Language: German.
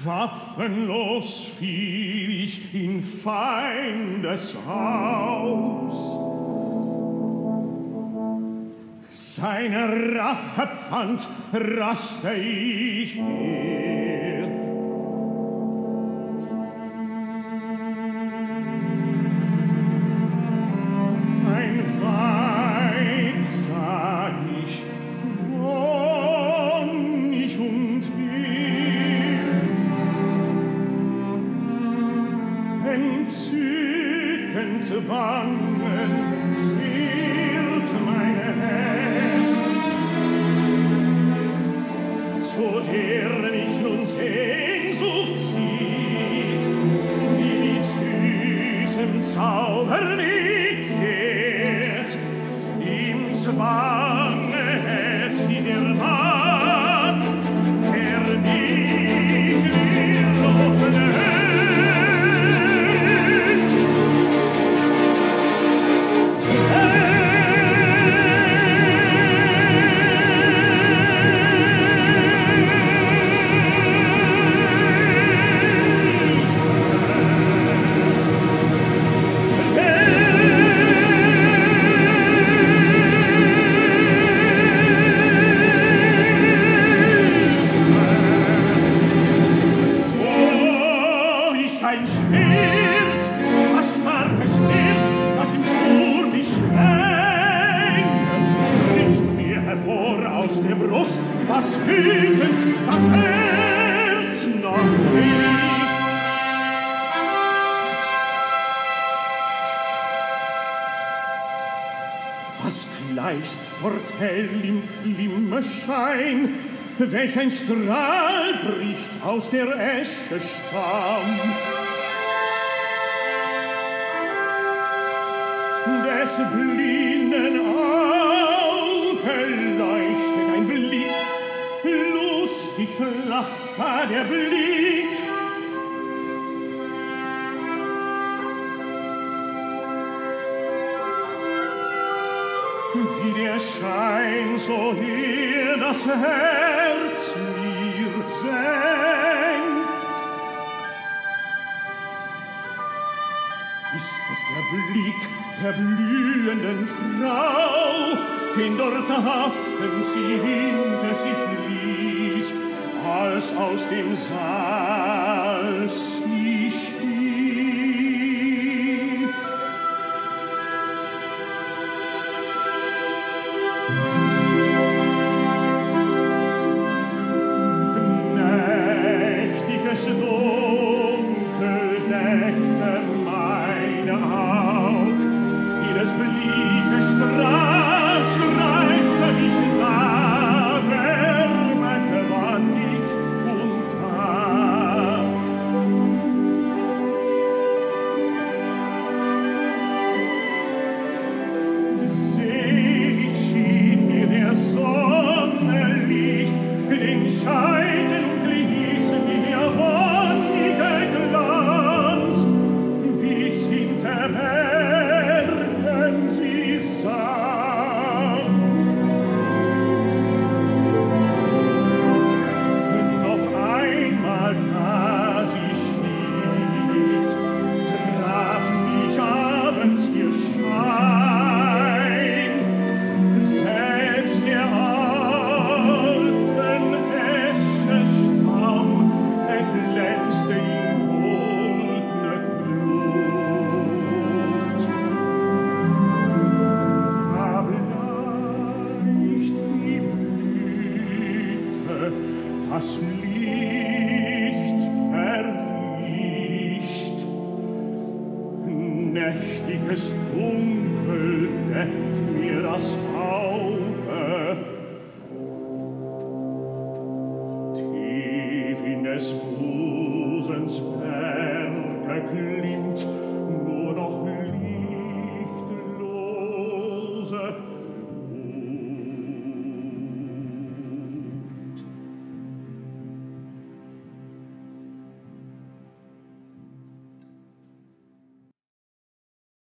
Waffenlos fiel ich in Feindes Haus. Seine Rachepfand raste ich her. Ein Weib sah ich, wonnig und her. Entzückend Bangen ziert meine Herz, zu der mich nun Sehnsucht zieht, die mit süßem Zauber mich kehrt. Im Zwange hält sie der Mann, der mich wehrlos nennt. Was wütend das Herz noch liegt. Was gleichst dort hell im Glimmerschein, welch ein Strahl bricht aus der Esche Stamm. Des blinden Auge leuchtet ein Blitz, lustig lacht da der Blick. Wie der Schein so hier das Herz mir senkt, ist es der Blick der blühenden Frau, den dort haften sie hinter sich ließ, als aus dem Saal sie schied. Nächtiges Dunkel deckte meine Aug, ihres Blicke Strahl streifte mich da, Wärme gewann ich und Tag. Selig schien mir der Sonnenlicht, den Scheiden und ließ mir wonniger Glanz, bis hinter Bergen sie sank. Noch einmal, da sie schied, traf mich abends ihr Schein, selbst der alten Eschestamm erglänzte in goldner Glut. Da bleicht die Blüte, das Licht verlischt, nächtiges Dunkel deckt mir das Auge, tief in des Busens Berge glimmt